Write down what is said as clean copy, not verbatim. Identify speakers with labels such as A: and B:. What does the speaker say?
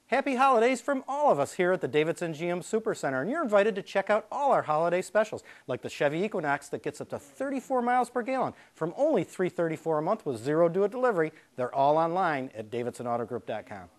A: Happy holidays from all of us here at the Davidson GM Supercenter, and you're invited to check out all our holiday specials, like the Chevy Equinox that gets up to 34 miles per gallon from only $334 a month with zero due at delivery. They're all online at davidsonautogroup.com.